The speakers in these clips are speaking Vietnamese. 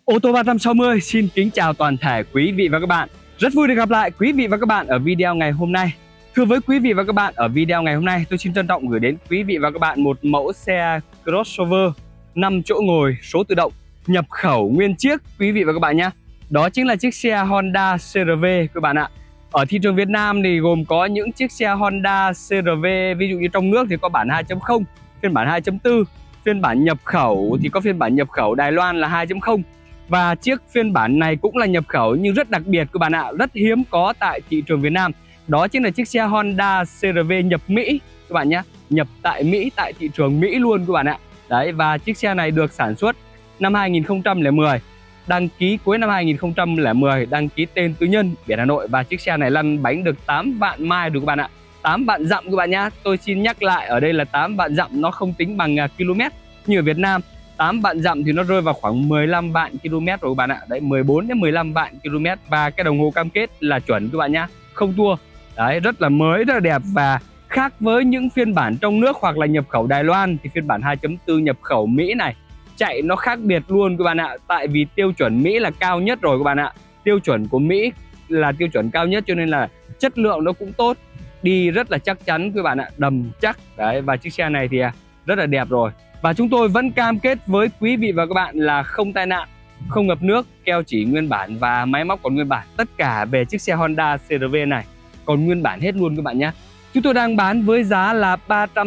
Ô tô 360 xin kính chào toàn thể quý vị và các bạn. Rất vui được gặp lại quý vị và các bạn ở video ngày hôm nay. Thưa với quý vị và các bạn, ở video ngày hôm nay tôi xin trân trọng gửi đến quý vị và các bạn một mẫu xe crossover 5 chỗ ngồi số tự động nhập khẩu nguyên chiếc quý vị và các bạn nhé. Đó chính là chiếc xe Honda CR-V các bạn ạ. Ở thị trường Việt Nam thì gồm có những chiếc xe Honda CR-V, ví dụ như trong nước thì có bản 2.0, phiên bản 2.4, phiên bản nhập khẩu thì có phiên bản nhập khẩu Đài Loan là 2.0. Và chiếc phiên bản này cũng là nhập khẩu nhưng rất đặc biệt các bạn ạ, rất hiếm có tại thị trường Việt Nam. Đó chính là chiếc xe Honda CR-V nhập Mỹ các bạn nhé, nhập tại Mỹ, tại thị trường Mỹ luôn các bạn ạ. Đấy, và chiếc xe này được sản xuất năm 2010, đăng ký cuối năm 2010, đăng ký tên tư nhân, biển Hà Nội. Và chiếc xe này lăn bánh được 8 vạn mai được các bạn ạ, 8 vạn dặm các bạn nhé. Tôi xin nhắc lại ở đây là 8 vạn dặm, nó không tính bằng km như ở Việt Nam. 8 vạn dặm thì nó rơi vào khoảng 15 vạn km rồi các bạn ạ. Đấy, 14 đến 15 vạn km. Và cái đồng hồ cam kết là chuẩn các bạn nhá, không tua. Đấy, rất là mới, rất là đẹp. Và khác với những phiên bản trong nước hoặc là nhập khẩu Đài Loan thì phiên bản 2.4 nhập khẩu Mỹ này chạy nó khác biệt luôn các bạn ạ. Tại vì tiêu chuẩn Mỹ là cao nhất rồi các bạn ạ. Tiêu chuẩn của Mỹ là tiêu chuẩn cao nhất, cho nên là chất lượng nó cũng tốt, đi rất là chắc chắn các bạn ạ, đầm chắc. Đấy, và chiếc xe này thì rất là đẹp rồi. Và chúng tôi vẫn cam kết với quý vị và các bạn là không tai nạn, không ngập nước, keo chỉ nguyên bản và máy móc còn nguyên bản. Tất cả về chiếc xe Honda CR-V này còn nguyên bản hết luôn các bạn nhé. Chúng tôi đang bán với giá là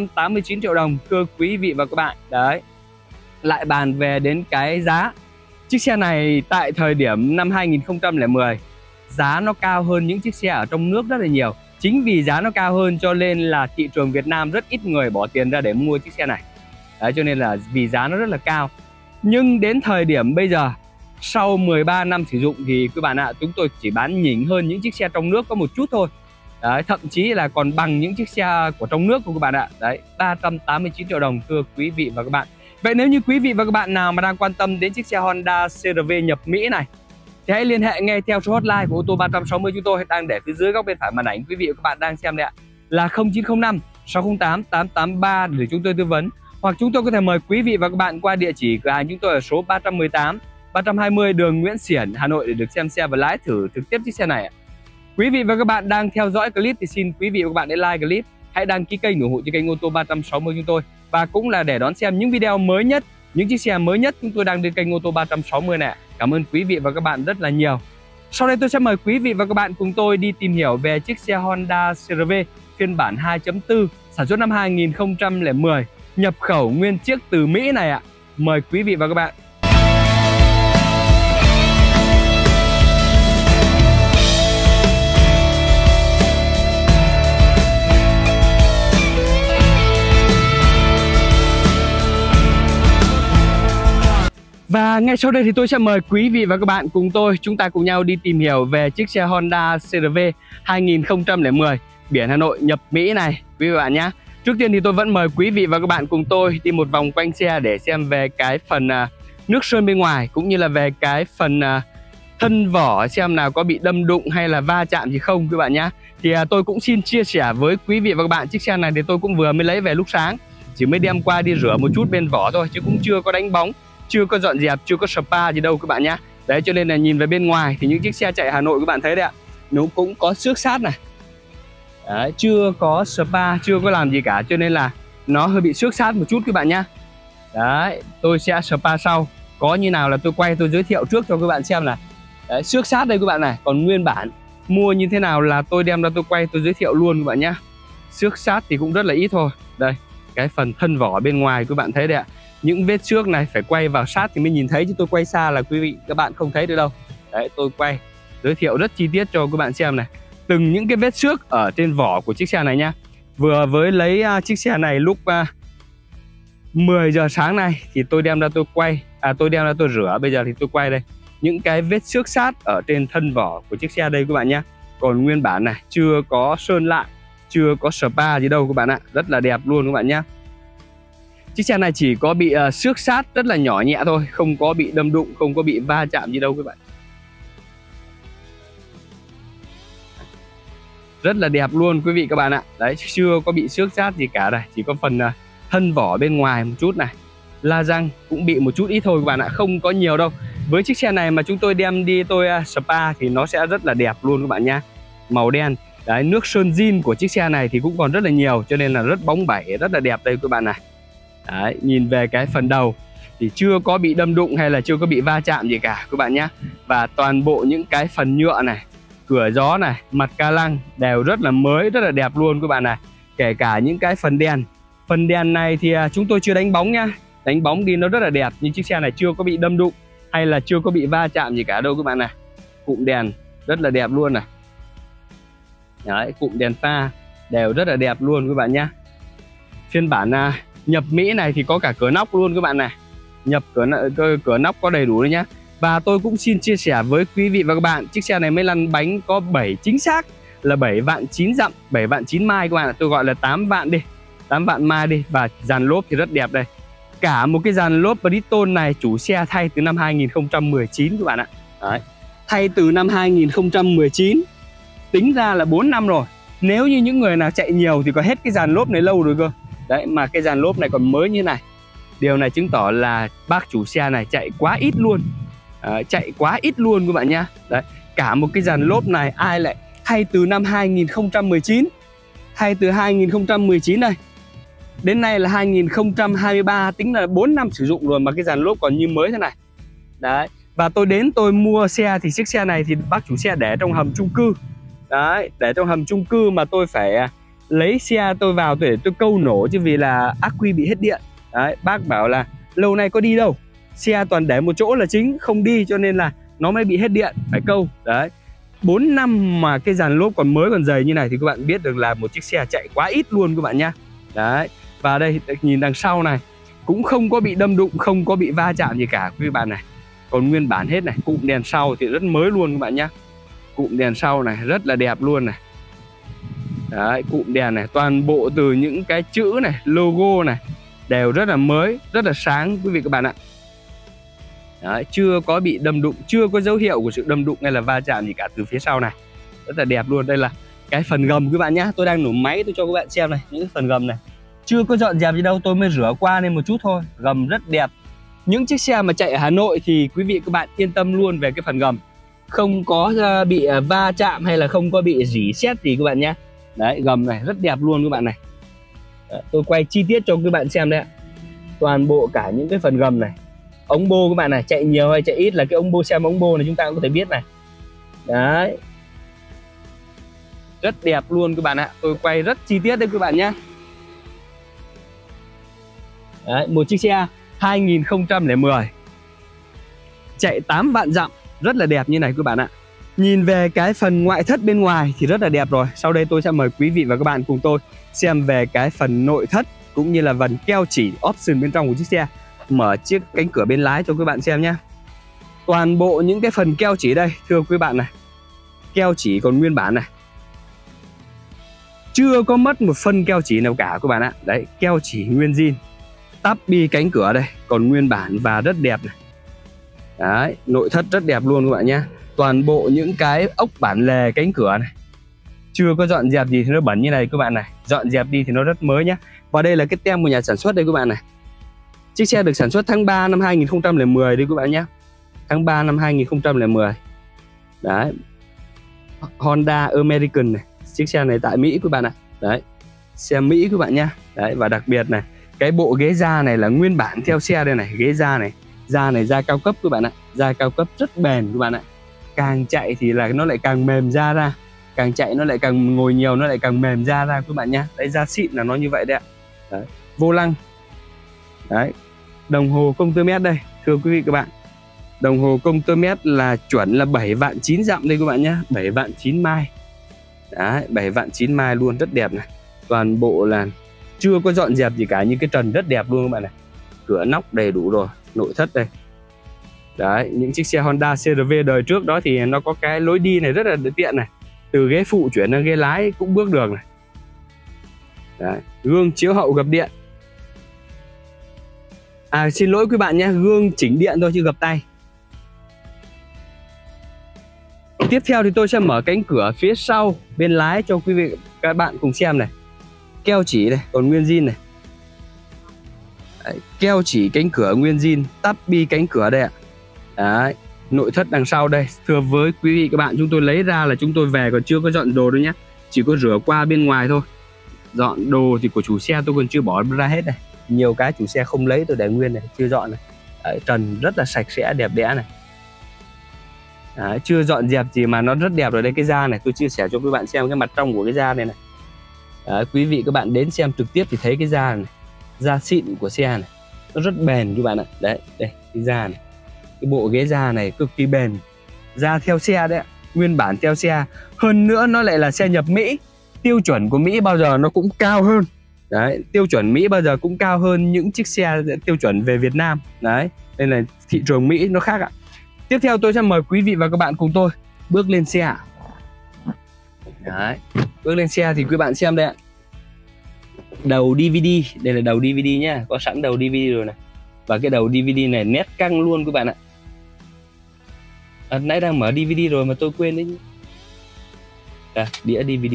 389 triệu đồng thưa quý vị và các bạn. Đấy, lại bàn về đến cái giá. Chiếc xe này tại thời điểm năm 2010 giá nó cao hơn những chiếc xe ở trong nước rất là nhiều. Chính vì giá nó cao hơn cho nên là thị trường Việt Nam rất ít người bỏ tiền ra để mua chiếc xe này. Đấy, cho nên là vì giá nó rất là cao. Nhưng đến thời điểm bây giờ, sau 13 năm sử dụng thì các bạn ạ, chúng tôi chỉ bán nhỉnh hơn những chiếc xe trong nước có một chút thôi. Đấy, thậm chí là còn bằng những chiếc xe của trong nước của các bạn ạ. Đấy, 389 triệu đồng thưa quý vị và các bạn. Vậy nếu như quý vị và các bạn nào mà đang quan tâm đến chiếc xe Honda CR-V nhập Mỹ này thì hãy liên hệ ngay theo số hotline của ô tô 360 chúng tôi đang để phía dưới góc bên phải màn ảnh quý vị và các bạn đang xem đây ạ, là 0905 608 883 để chúng tôi tư vấn. Hoặc chúng tôi có thể mời quý vị và các bạn qua địa chỉ cửa hàng chúng tôi ở số 318, 320 đường Nguyễn Xiển, Hà Nội để được xem xe và lái thử trực tiếp chiếc xe này. Quý vị và các bạn đang theo dõi clip thì xin quý vị và các bạn hãy like clip, hãy đăng ký kênh ủng hộ cho kênh ô tô 360 chúng tôi. Và cũng là để đón xem những video mới nhất, những chiếc xe mới nhất chúng tôi đang trên kênh ô tô 360 này. Cảm ơn quý vị và các bạn rất là nhiều. Sau đây tôi sẽ mời quý vị và các bạn cùng tôi đi tìm hiểu về chiếc xe Honda CR-V phiên bản 2.4 sản xuất năm 2010, nhập khẩu nguyên chiếc từ Mỹ này ạ. Mời quý vị và các bạn. Và ngay sau đây thì tôi sẽ mời quý vị và các bạn cùng tôi, chúng ta cùng nhau đi tìm hiểu về chiếc xe Honda CR-V 2010 biển Hà Nội nhập Mỹ này quý vị và bạn nhé. Trước tiên thì tôi vẫn mời quý vị và các bạn cùng tôi đi một vòng quanh xe để xem về cái phần nước sơn bên ngoài, cũng như là về cái phần thân vỏ xem nào có bị đâm đụng hay là va chạm gì không các bạn nhé. Thì tôi cũng xin chia sẻ với quý vị và các bạn, chiếc xe này thì tôi cũng vừa mới lấy về lúc sáng, chỉ mới đem qua đi rửa một chút bên vỏ thôi, chứ cũng chưa có đánh bóng, chưa có dọn dẹp, chưa có spa gì đâu các bạn nhé. Đấy, cho nên là nhìn về bên ngoài thì những chiếc xe chạy Hà Nội các bạn thấy đấy ạ, nó cũng có xước sát này. Đấy, chưa có spa, chưa có làm gì cả, cho nên là nó hơi bị xước sát một chút các bạn nhé. Đấy, tôi sẽ spa sau, có như nào là tôi quay tôi giới thiệu trước cho các bạn xem là đấy, xước sát đây các bạn này. Còn nguyên bản mua như thế nào là tôi đem ra tôi quay tôi giới thiệu luôn các bạn nhé. Xước sát thì cũng rất là ít thôi. Đây, cái phần thân vỏ bên ngoài các bạn thấy đấy ạ. Những vết xước này phải quay vào sát thì mới nhìn thấy, chứ tôi quay xa là quý vị các bạn không thấy được đâu. Đấy, tôi quay giới thiệu rất chi tiết cho các bạn xem này, từng những cái vết xước ở trên vỏ của chiếc xe này nhá. Vừa với lấy chiếc xe này lúc 10 giờ sáng nay thì tôi đem ra tôi quay, tôi đem ra tôi rửa, bây giờ thì tôi quay đây. Những cái vết xước sát ở trên thân vỏ của chiếc xe đây các bạn nhé. Còn nguyên bản này, chưa có sơn lại, chưa có spa gì đâu các bạn ạ. Rất là đẹp luôn các bạn nhé. Chiếc xe này chỉ có bị xước sát rất là nhỏ nhẹ thôi, không có bị đâm đụng, không có bị va chạm gì đâu các bạn. Rất là đẹp luôn quý vị các bạn ạ. Đấy, chưa có bị xước sát gì cả đây, chỉ có phần thân vỏ bên ngoài một chút này, la răng cũng bị một chút ít thôi các bạn ạ, không có nhiều đâu. Với chiếc xe này mà chúng tôi đem đi tôi spa thì nó sẽ rất là đẹp luôn các bạn nhá. Màu đen. Đấy, nước sơn zin của chiếc xe này thì cũng còn rất là nhiều, cho nên là rất bóng bẩy, rất là đẹp đây các bạn này. Đấy, nhìn về cái phần đầu thì chưa có bị đâm đụng hay là chưa có bị va chạm gì cả các bạn nhá. Và toàn bộ những cái phần nhựa này, cửa gió này, mặt ca lăng đều rất là mới, rất là đẹp luôn các bạn này. Kể cả những cái phần đèn. Phần đèn này thì chúng tôi chưa đánh bóng nhá. Đánh bóng đi nó rất là đẹp, nhưng chiếc xe này chưa có bị đâm đụng hay là chưa có bị va chạm gì cả đâu các bạn này. Cụm đèn rất là đẹp luôn này. Đấy, cụm đèn pha đều rất là đẹp luôn các bạn nhá. Phiên bản nhập Mỹ này thì có cả cửa nóc luôn các bạn này. Nhập cửa nóc có đầy đủ đấy nhá. Và tôi cũng xin chia sẻ với quý vị và các bạn, chiếc xe này mới lăn bánh có 7, chính xác là 7 vạn 9 dặm, 7 vạn 9 mai các bạn ạ. Tôi gọi là 8 vạn đi, 8 vạn mai đi. Và dàn lốp thì rất đẹp đây. Cả một cái dàn lốp Bridgestone này chủ xe thay từ năm 2019 các bạn ạ. Đấy, thay từ năm 2019, tính ra là 4 năm rồi. Nếu như những người nào chạy nhiều thì có hết cái dàn lốp này lâu rồi cơ. Đấy, mà cái dàn lốp này còn mới như này. Điều này chứng tỏ là bác chủ xe này chạy quá ít luôn. Chạy quá ít luôn các bạn nhá. Đấy, cả một cái dàn lốp này ai lại thay từ năm 2019. Thay từ 2019 này đến nay là 2023, tính là 4 năm sử dụng rồi mà cái dàn lốp còn như mới thế này. Đấy, và tôi đến tôi mua xe thì chiếc xe này thì bác chủ xe để trong hầm chung cư. Đấy, để trong hầm chung cư mà tôi phải lấy xe tôi vào để tôi câu nổ, chứ vì là ắc quy bị hết điện. Đấy, bác bảo là lâu nay có đi đâu, xe toàn để một chỗ là chính, không đi cho nên là nó mới bị hết điện, phải câu. Đấy, 4 năm mà cái dàn lốp còn mới còn dày như này thì các bạn biết được là một chiếc xe chạy quá ít luôn các bạn nhá. Đấy, và đây nhìn đằng sau này cũng không có bị đâm đụng, không có bị va chạm gì cả quý bạn này. Còn nguyên bản hết này. Cụm đèn sau thì rất mới luôn các bạn nhá. Cụm đèn sau này rất là đẹp luôn này. Đấy, cụm đèn này, toàn bộ từ những cái chữ này, logo này đều rất là mới, rất là sáng quý vị các bạn ạ. Đấy, chưa có bị đâm đụng, chưa có dấu hiệu của sự đâm đụng hay là va chạm gì cả từ phía sau này. Rất là đẹp luôn. Đây là cái phần gầm các bạn nhá. Tôi đang nổ máy tôi cho các bạn xem này. Những cái phần gầm này chưa có dọn dẹp gì đâu, tôi mới rửa qua lên một chút thôi. Gầm rất đẹp. Những chiếc xe mà chạy ở Hà Nội thì quý vị các bạn yên tâm luôn về cái phần gầm. Không có bị va chạm hay là không có bị rỉ sét gì các bạn nhé. Đấy, gầm này rất đẹp luôn các bạn này. Đấy, tôi quay chi tiết cho các bạn xem đấy ạ. Toàn bộ cả những cái phần gầm này. Ống bô các bạn này, chạy nhiều hay chạy ít là cái ống bô, xem ống bô này chúng ta cũng có thể biết này. Đấy, rất đẹp luôn các bạn ạ. Tôi quay rất chi tiết đấy các bạn nhé. Đấy, một chiếc xe 2010 chạy 8 vạn dặm, rất là đẹp như này các bạn ạ. Nhìn về cái phần ngoại thất bên ngoài thì rất là đẹp rồi. Sau đây tôi sẽ mời quý vị và các bạn cùng tôi xem về cái phần nội thất cũng như là phần keo chỉ option bên trong của chiếc xe. Mở chiếc cánh cửa bên lái cho các bạn xem nhé. Toàn bộ những cái phần keo chỉ đây, thưa quý bạn này, keo chỉ còn nguyên bản này, chưa có mất một phân keo chỉ nào cả các bạn ạ. Đấy, keo chỉ nguyên zin. Tắp bi cánh cửa đây còn nguyên bản và rất đẹp này. Đấy, nội thất rất đẹp luôn các bạn nhé. Toàn bộ những cái ốc bản lề cánh cửa này chưa có dọn dẹp gì thì nó bẩn như này các bạn này. Dọn dẹp đi thì nó rất mới nhé. Và đây là cái tem của nhà sản xuất đây các bạn này. Chiếc xe được sản xuất tháng 3 năm 2010 đây các bạn nhé. Tháng 3 năm 2010. Đấy, Honda American này. Chiếc xe này tại Mỹ các bạn ạ. Đấy, xe Mỹ các bạn nhé. Đấy, và đặc biệt này, cái bộ ghế da này là nguyên bản theo xe đây này. Ghế da này, da cao cấp các bạn ạ. Da cao cấp rất bền các bạn ạ. Càng chạy thì là nó lại càng mềm da ra. Càng chạy nó lại càng ngồi nhiều nó lại càng mềm da ra các bạn nhé. Đấy, da xịn là nó như vậy đấy ạ. Đấy, vô lăng. Đấy, đồng hồ công tơ mét đây, thưa quý vị các bạn. Đồng hồ công tơ mét là chuẩn là 7 vạn 9 dặm đây các bạn nhé. 7 vạn 9 mai. Đấy, 7 vạn 9 mai luôn, rất đẹp này. Toàn bộ là chưa có dọn dẹp gì cả, những cái trần rất đẹp luôn các bạn này. Cửa nóc đầy đủ rồi, nội thất đây. Đấy, những chiếc xe Honda CR-V đời trước đó thì nó có cái lối đi này rất là tiện này. Từ ghế phụ chuyển sang ghế lái cũng bước được này. Đấy, gương chiếu hậu gập điện. À, xin lỗi quý bạn nhé, gương chỉnh điện thôi chứ gập tay. Tiếp theo thì tôi sẽ mở cánh cửa phía sau bên lái cho quý vị các bạn cùng xem này. Keo chỉ này, còn nguyên zin này. Đấy, keo chỉ cánh cửa nguyên zin, tắp bi cánh cửa đây ạ. Đấy, Nội thất đằng sau đây, thưa với quý vị các bạn, chúng tôi lấy ra là chúng tôi về còn chưa có dọn đồ đâu nhé, chỉ có rửa qua bên ngoài thôi. Dọn đồ thì của chủ xe tôi còn chưa bỏ ra hết này, nhiều cái chủ xe không lấy tôi để nguyên này, chưa dọn này. Đấy, trần rất là sạch sẽ đẹp đẽ này. Đấy, chưa dọn dẹp gì mà nó rất đẹp rồi đây. Cái da này tôi chia sẻ cho các bạn xem cái mặt trong của cái da này này. Đấy, quý vị các bạn đến xem trực tiếp thì thấy cái da này, da xịn của xe này, nó rất bền các bạn ạ. Đấy, đây cái da này, cái bộ ghế da này cực kỳ bền, da theo xe đấy, nguyên bản theo xe. Hơn nữa nó lại là xe nhập Mỹ, tiêu chuẩn của Mỹ bao giờ nó cũng cao hơn. Đấy, tiêu chuẩn Mỹ bao giờ cũng cao hơn những chiếc xe tiêu chuẩn về Việt Nam. Đấy, nên là thị trường Mỹ nó khác ạ. Tiếp theo tôi sẽ mời quý vị và các bạn cùng tôi bước lên xe. Đấy, bước lên xe thì quý bạn xem đây ạ. Đầu DVD, đây là đầu DVD nhá, có sẵn đầu DVD rồi này. Và cái đầu DVD này nét căng luôn các bạn ạ. Nãy đang mở DVD rồi mà tôi quên đấy. Đĩa DVD.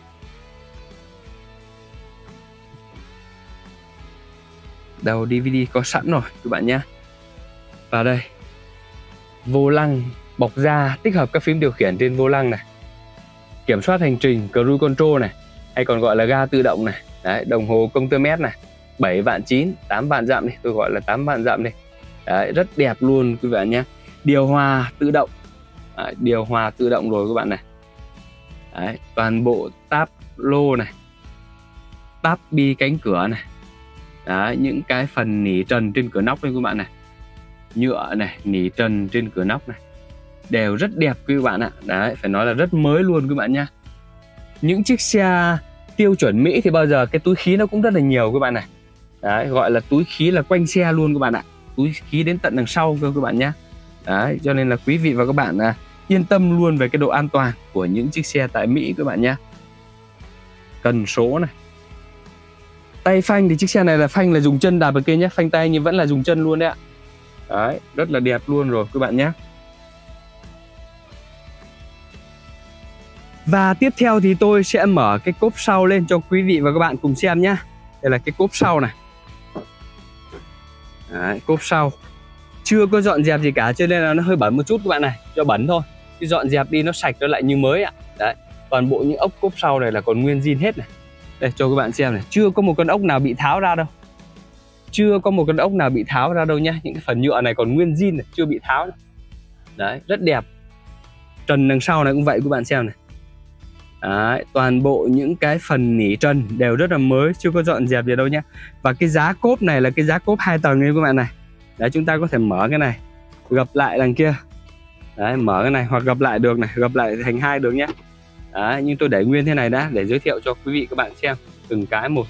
Đầu DVD có sẵn rồi các bạn nhé. Và đây, vô lăng bọc da tích hợp các phím điều khiển trên vô lăng này, kiểm soát hành trình cruise control này, hay còn gọi là ga tự động này. Đấy, đồng hồ công tơ mét này, 7 vạn 9, 8 vạn dặm đi, tôi gọi là 8 vạn dặm đi. Đấy, rất đẹp luôn quý bạn nhé. Điều hòa tự động. Đấy, điều hòa tự động rồi các bạn này. Đấy, toàn bộ táp lô này, táp bi cánh cửa này. Đấy, những cái phần nỉ trần trên cửa nóc đây các bạn này, nhựa này, nỉ trần trên cửa nóc này đều rất đẹp quý bạn ạ. Đấy, phải nói là rất mới luôn quý bạn nhá. Những chiếc xe tiêu chuẩn Mỹ thì bao giờ cái túi khí nó cũng rất là nhiều các bạn này. Đấy, gọi là túi khí là quanh xe luôn các bạn ạ, túi khí đến tận đằng sau cơ các bạn nhé. Đấy, cho nên là quý vị và các bạn yên tâm luôn về cái độ an toàn của những chiếc xe tại Mỹ các bạn nhé. Cần số này, tay phanh thì chiếc xe này là phanh là dùng chân đạp ở kia nhé, phanh tay nhưng vẫn là dùng chân luôn đấy ạ. Đấy, rất là đẹp luôn rồi các bạn nhé. Và tiếp theo thì tôi sẽ mở cái cốp sau lên cho quý vị và các bạn cùng xem nhé. Đây là cái cốp sau này. Đấy, cốp sau chưa có dọn dẹp gì cả cho nên là nó hơi bẩn một chút các bạn này, cho bẩn thôi. Khi dọn dẹp đi nó sạch nó lại như mới ạ. Đấy, toàn bộ những ốc cốp sau này là còn nguyên zin hết này. Đây cho các bạn xem này, chưa có một con ốc nào bị tháo ra đâu. Chưa có một con ốc nào bị tháo ra đâu nhá. Những cái phần nhựa này còn nguyên zin này, chưa bị tháo này. Đấy, rất đẹp. Trần đằng sau này cũng vậy các bạn xem này. Đấy, toàn bộ những cái phần nỉ trần đều rất là mới, chưa có dọn dẹp gì đâu nhé. Và cái giá cốp này là cái giá cốp 2 tầng này các bạn này. Đấy, chúng ta có thể mở cái này, gập lại đằng kia. Đấy, mở cái này hoặc gập lại được này, gập lại thành 2 được nhé. Đấy, nhưng tôi để nguyên thế này đã để giới thiệu cho quý vị các bạn xem từng cái một.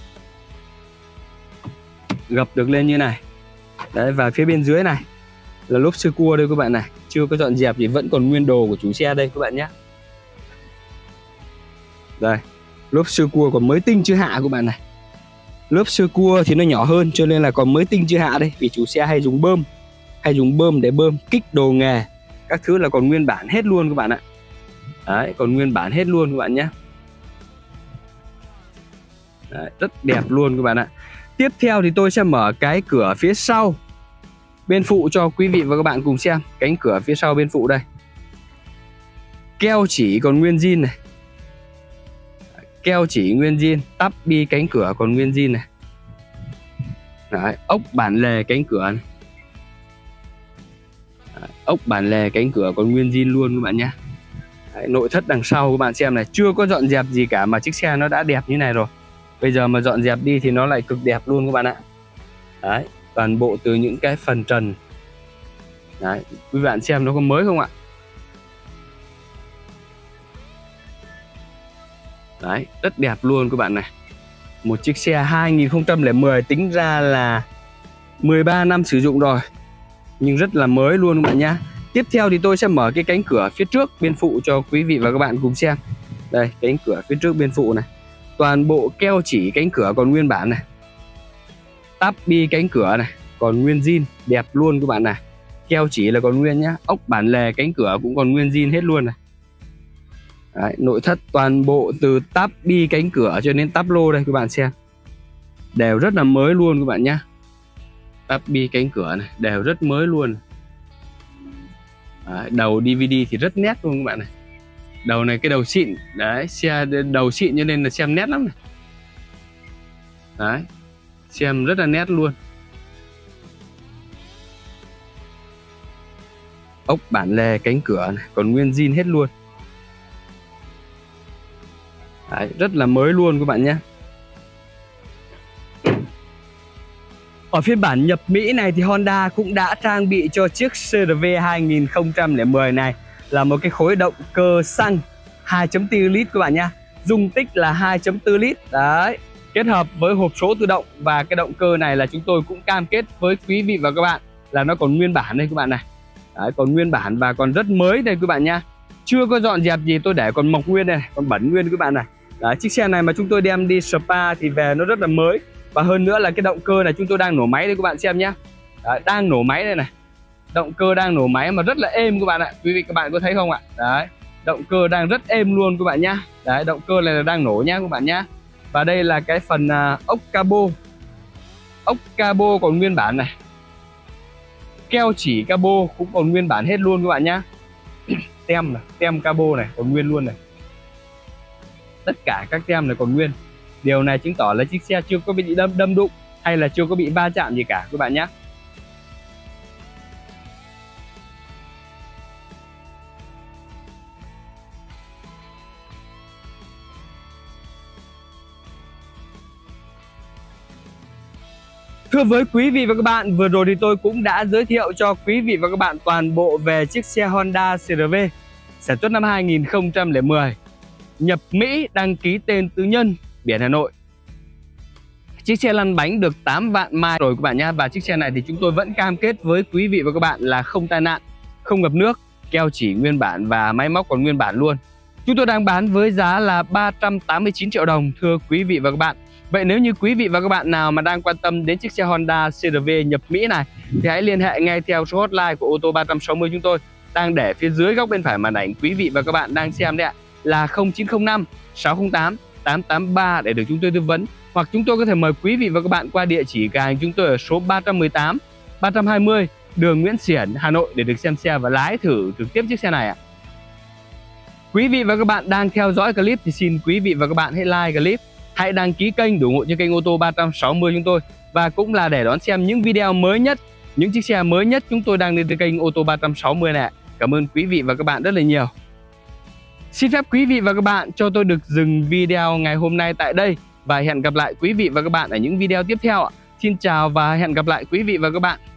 Gập được lên như này. Đấy, và phía bên dưới này là lốp sơ cua đây các bạn này, chưa có dọn dẹp gì, vẫn còn nguyên đồ của chủ xe đây các bạn nhé. Đây, lốp sơ cua còn mới tinh chưa hạ các bạn này. Lốp sơ cua thì nó nhỏ hơn cho nên là còn mới tinh chưa hạ đây, vì chủ xe hay dùng bơm để bơm kích đồ nghề các thứ là còn nguyên bản hết luôn các bạn ạ. Đấy, còn nguyên bản hết luôn các bạn nhé. Đấy, rất đẹp luôn các bạn ạ. Tiếp theo thì tôi sẽ mở cái cửa phía sau bên phụ cho quý vị và các bạn cùng xem. Cánh cửa phía sau bên phụ đây, keo chỉ còn nguyên zin này, keo chỉ nguyên zin, tắp bi cánh cửa còn nguyên zin này. Đấy, ốc bản lề cánh cửa này. Đấy, ốc bản lề cánh cửa còn nguyên zin luôn các bạn nhé. Đấy, nội thất đằng sau các bạn xem này, chưa có dọn dẹp gì cả mà chiếc xe nó đã đẹp như này rồi. Bây giờ mà dọn dẹp đi thì nó lại cực đẹp luôn các bạn ạ. Đấy, toàn bộ từ những cái phần trần. Đấy, quý bạn xem nó có mới không ạ? Đấy, rất đẹp luôn các bạn này. Một chiếc xe 2010 tính ra là 13 năm sử dụng rồi, nhưng rất là mới luôn các bạn nhé. Tiếp theo thì tôi sẽ mở cái cánh cửa phía trước bên phụ cho quý vị và các bạn cùng xem. Đây, cánh cửa phía trước bên phụ này, toàn bộ keo chỉ cánh cửa còn nguyên bản này, táp bi cánh cửa này còn nguyên zin, đẹp luôn các bạn này. Keo chỉ là còn nguyên nhá, ốc bản lề cánh cửa cũng còn nguyên zin hết luôn này. Đấy, nội thất toàn bộ từ táp bi cánh cửa cho đến táp lô đây các bạn xem, đều rất là mới luôn các bạn nhé. Táp bi cánh cửa này đều rất mới luôn. Đấy, đầu DVD thì rất nét luôn các bạn này. Đầu này cái đầu xịn, đấy, xe đầu xịn cho nên là xem nét lắm này. Đấy, xem rất là nét luôn. Ốc bản lề cánh cửa này, còn nguyên zin hết luôn. Đấy, rất là mới luôn các bạn nhé. Ở phiên bản nhập Mỹ này thì Honda cũng đã trang bị cho chiếc CR-V 2010 này là một cái khối động cơ xăng 2.4 lít các bạn nhé. Dung tích là 2.4 lít. Đấy, kết hợp với hộp số tự động. Và cái động cơ này là chúng tôi cũng cam kết với quý vị và các bạn là nó còn nguyên bản đây các bạn này. Đấy, còn nguyên bản và còn rất mới đây các bạn nha. Chưa có dọn dẹp gì, tôi để còn mộc nguyên đây này, còn bẩn nguyên các bạn này. Đấy, chiếc xe này mà chúng tôi đem đi spa thì về nó rất là mới. Và hơn nữa là cái động cơ này chúng tôi đang nổ máy đây các bạn xem nhé. Đấy, đang nổ máy đây này. Động cơ đang nổ máy mà rất là êm các bạn ạ. Quý vị các bạn có thấy không ạ? Đấy, động cơ đang rất êm luôn các bạn nhá. Đấy, động cơ này là đang nổ nhá các bạn nhá. Và đây là cái phần ốc cabo. Ốc cabo còn nguyên bản này. Keo chỉ cabo cũng còn nguyên bản hết luôn các bạn nhá. Tem này, tem cabo này còn nguyên luôn này. Tất cả các tem này còn nguyên. Điều này chứng tỏ là chiếc xe chưa có bị đâm đụng hay là chưa có bị va chạm gì cả các bạn nhé. Thưa với quý vị và các bạn, vừa rồi thì tôi cũng đã giới thiệu cho quý vị và các bạn toàn bộ về chiếc xe Honda CR-V sản xuất năm 2010, nhập Mỹ, đăng ký tên tư nhân, biển Hà Nội. Chiếc xe lăn bánh được 8 vạn mai rồi các bạn nhé. Và chiếc xe này thì chúng tôi vẫn cam kết với quý vị và các bạn là không tai nạn, không ngập nước, keo chỉ nguyên bản và máy móc còn nguyên bản luôn. Chúng tôi đang bán với giá là 389 triệu đồng thưa quý vị và các bạn. Vậy nếu như quý vị và các bạn nào mà đang quan tâm đến chiếc xe Honda CR-V nhập Mỹ này thì hãy liên hệ ngay theo số hotline của ô tô 360 chúng tôi đang để phía dưới góc bên phải màn ảnh quý vị và các bạn đang xem đấy ạ, là 0905 608 883 để được chúng tôi tư vấn. Hoặc chúng tôi có thể mời quý vị và các bạn qua địa chỉ cửa hàng chúng tôi ở số 318, 320 đường Nguyễn Xiển, Hà Nội để được xem xe và lái thử trực tiếp chiếc xe này ạ. Quý vị và các bạn đang theo dõi clip thì xin quý vị và các bạn hãy like clip, hãy đăng ký kênh để ủng hộ cho kênh ô tô 360 chúng tôi, và cũng là để đón xem những video mới nhất, những chiếc xe mới nhất chúng tôi đang lên trên kênh ô tô 360 này. Cảm ơn quý vị và các bạn rất là nhiều. Xin phép quý vị và các bạn cho tôi được dừng video ngày hôm nay tại đây và hẹn gặp lại quý vị và các bạn ở những video tiếp theo ạ. Xin chào và hẹn gặp lại quý vị và các bạn.